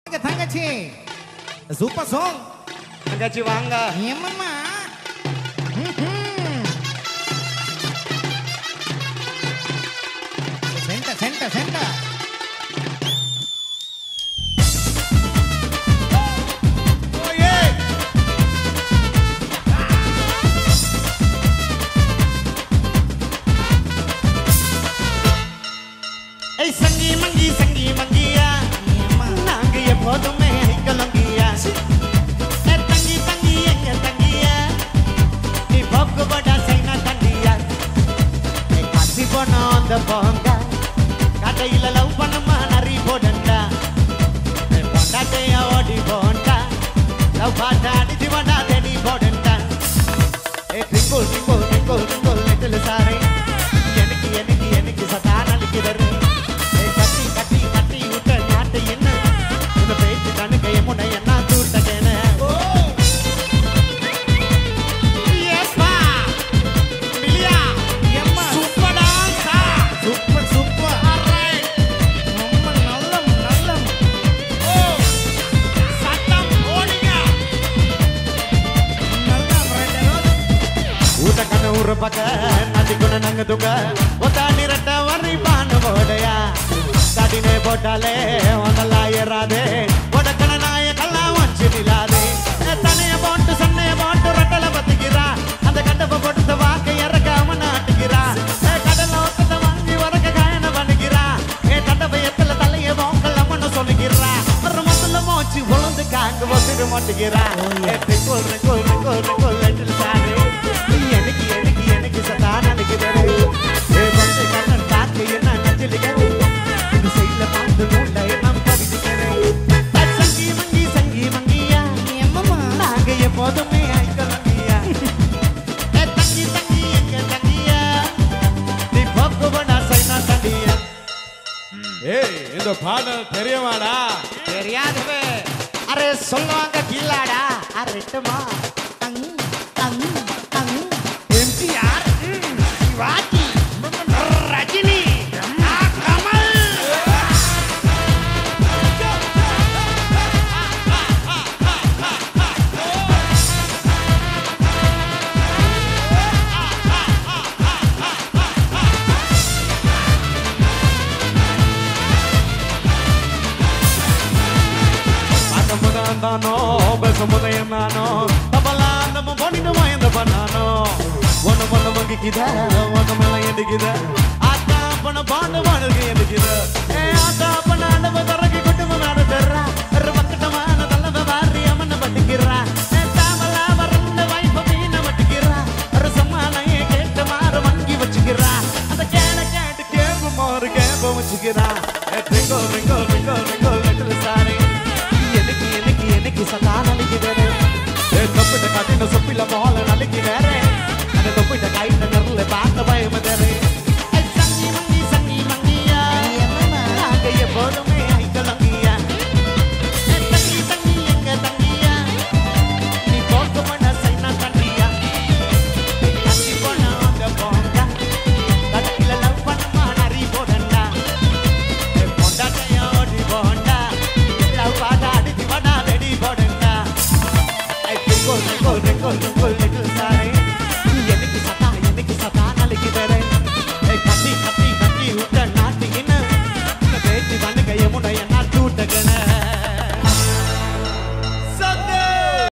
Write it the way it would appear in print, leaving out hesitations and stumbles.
தங்கச்சி super song. தங்கச்சி வாங்க. ஏம்மா சென்டர் சென்டர் சென்டர். சங்கி மங்கி சங்கி மங்கியா நாங்க எப்போதுமே ஐக்கலங்கியா தங்கி தங்கி எங்க தங்கியா நீ போக்கு போடா சைனா தங்கியா காசி போனோம் அந்த போங்க கடையில லவ் பண்ணமா நரி போடண்டா பொண்டாட்டையா ஓடி போண்டா லவ் பாட்டா அடிச்சு போண்டா தேடி போடண்டா ட்ரிங்கிள் ட்ரிங்கிள் ட்ரிங்கிள் ட்ரிங்கிள் லிட்டில் சாரை எனக்கு எனக்கு எனக்கு சதா நலிக்கிறது பக்க நதிக்குள்ள நங்க துங்க ஒத்தாடி ரெட்ட வரி பானு போடையா தடினே போட்டாலே ஒன்னலா ஏறாதே ஒடக்கன நாய கல்லா வச்சு நிலாதே தனைய போட்டு சன்னைய போட்டு ரெட்டல பத்திக்கிறா அந்த கட்டப்ப போட்டு வாக்க இறக்காம நாட்டுக்கிறா கடல ஒத்தத வாங்கி வரக்க காயன பண்ணிக்கிறா கட்டப்ப எத்தல தலைய போக்கலம்னு சொல்லிக்கிறா ஒரு மொத்தல மோச்சு உளுந்து காங்க வசிடு மாட்டுக்கிறா கோல் கோல் கோல் கோல் லெட்டில் சாரி எனக்கு எனக்கு எனக்கு சதா நினைக்கிறது கொஞ்சம் கண்ணன் காக்க என்ன நச்சிலிக்கிறது இது செய்யல பார்த்து நூல்ல நாம் கவிதைக்கிறேன் சங்கி மங்கி சங்கி மங்கியா ஏம்மா நாங்க எப்போதுமே ஐக்கலங்கியா தங்கி தங்கி எங்க தங்கியா நீ போக்கு போடா சைனா தண்டியா. ஏய் இந்த பாடல் தெரியுமாடா? தெரியாதவே. அரே சொல்லுவாங்க கில்லாடா அரட்டுமா எம்ஜிஆர் சிவாஜி ரஜினி கமல் தானோ பேசும்போது நானோ தபலா நம்ம பண்ணிட்டு வாய்ந்த பண்ணானோ ஒண்ணு பண்ண வங்கிக்குத ஒண்ணு மேல எண்டுக்குத ஆத்தா பண்ண பாண்டு வாழ்க்கை எண்டுக்குத ஆத்தா பண்ண அண்டவ தரக்கு குட்டும நாடு தர்றா